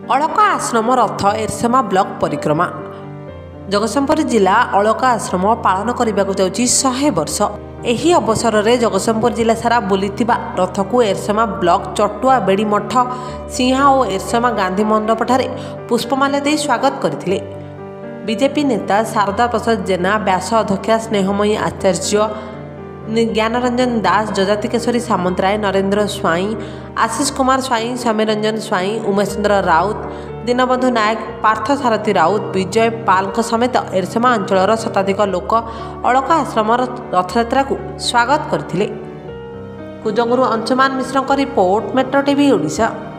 अलका आश्रम रथ एरसेमा ब्लॉक परिक्रमा। जगतसिंहपुर जिला अलका आश्रम पालन करने को जाउछि 100 वर्ष। एही अवसर में जगतसिंहपुर जिला सारा बुलीथिबा रथ को एरसेमा ब्लॉक चटुआ बेड़ी मठ सिंहा और एरसेमा गांधी मंडप ठारे पुष्पमाला दे स्वागत करथिले। बीजेपी नेता शारदा प्रसाद जेना, व्यास अध्यक्षा स्नेहमयी आचार्य, ज्ञानरंजन दास, जजाति केशरी सामंतराय, नरेंद्र स्वाई, आशीष कुमार स्वाई, समीरंजन स्वाई, उमेशचंद्र राउत, दीनबंधु नायक, पार्थ सारथी राउत, विजय पाल समेत एरसेमा अंचल शताधिक लोक अलका आश्रम रथयात्रा को स्वागत करथिले। कुजंगुरु Anshuman Mishra report, metro TV Odisha.